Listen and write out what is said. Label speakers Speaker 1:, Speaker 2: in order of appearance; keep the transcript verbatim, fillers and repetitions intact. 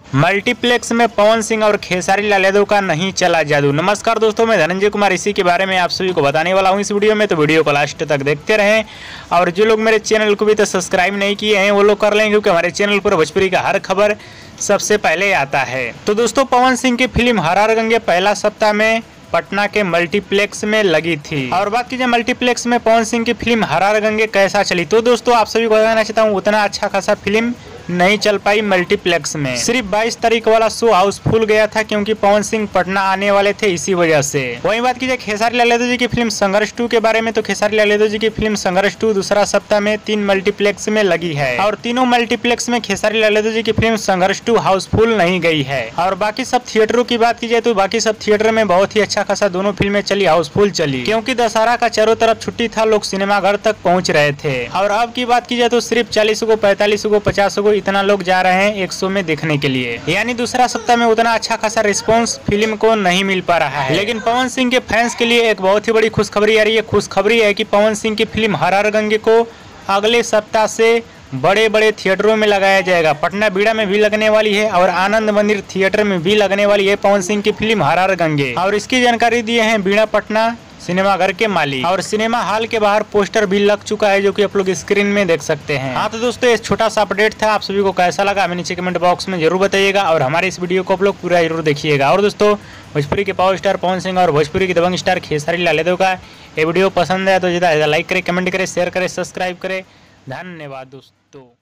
Speaker 1: Multiplex में पवन सिंह और खेसारी लाल यादव का नहीं चला जादू। नमस्कार दोस्तों, मैं धनंजय कुमार इसी के बारे में आप सभी को बताने वाला हूं इस वीडियो में, तो वीडियो को लास्ट तक देखते रहें। और जो लोग मेरे चैनल को भी तो सब्सक्राइब नहीं किए हैं वो लोग कर लें, क्योंकि हमारे चैनल पर भोजपुरी का हर खबर सबसे पहले आता है। तो दोस्तों, पवन सिंह की फिल्म हर हर गंगे पहला सप्ताह में पटना के मल्टीप्लेक्स में लगी थी। और बात कीजिए मल्टीप्लेक्स में पवन सिंह की फिल्म हर हर गंगे कैसा चली, तो दोस्तों आप सभी को बताना चाहता हूँ उतना अच्छा खासा फिल्म नहीं चल पाई मल्टीप्लेक्स में। सिर्फ बाईस तारीख वाला शो हाउसफुल गया था, क्योंकि पवन सिंह पटना आने वाले थे, इसी वजह से। वहीं बात कीजिए खेसारी लाल यादव जी की फिल्म संघर्ष टू के बारे में, तो खेसारी लाल यादव जी की फिल्म संघर्ष टू दूसरा सप्ताह में तीन मल्टीप्लेक्स में लगी है, और तीनों मल्टीप्लेक्स में खेसारी लाल यादव जी की फिल्म संघर्ष टू हाउसफुल नहीं गई है। और बाकी सब थिएटरों की बात की जाए तो बाकी सब थिएटर में बहुत ही अच्छा खासा दोनों फिल्में चली, हाउसफुल चली, क्योंकि दशहरा का चारों तरफ छुट्टी था, लोग सिनेमाघर तक पहुंच रहे थे। और अब की बात की जाए तो सिर्फ चालीस को पैंतालीस को पचास को इतना लोग जा रहे हैं एक शो में देखने के लिए, यानी दूसरा सप्ताह में उतना अच्छा खासा रिस्पांस फिल्म को नहीं मिल पा रहा है। लेकिन पवन सिंह के फैंस के लिए एक बहुत ही बड़ी खुशखबरी आ रही है। खुशखबरी है कि पवन सिंह की फिल्म हर हर गंगे को अगले सप्ताह से बड़े बड़े थिएटरों में लगाया जाएगा। पटना बीड़ा में भी लगने वाली है और आनंद मंदिर थिएटर में भी लगने वाली है पवन सिंह की फिल्म हर हर गंगे। और इसकी जानकारी दिए हैं बीड़ा पटना सिनेमाघर के मालिक, और सिनेमा हॉल के बाहर पोस्टर भी लग चुका है, जो कि आप लोग स्क्रीन में देख सकते हैं। हाँ तो दोस्तों, एक छोटा सा अपडेट था, आप सभी को कैसा लगा हमें नीचे कमेंट बॉक्स में जरूर बताइएगा, और हमारे इस वीडियो को आप लोग पूरा जरूर देखिएगा। और दोस्तों, भोजपुरी के पावर स्टार पवन सिंह और भोजपुरी के दबंग स्टार खेसारी लाल यादव का ये वीडियो पसंद है तो ज़्यादा लाइक करें, कमेंट करें, शेयर करें, सब्सक्राइब करें। धन्यवाद दोस्तों।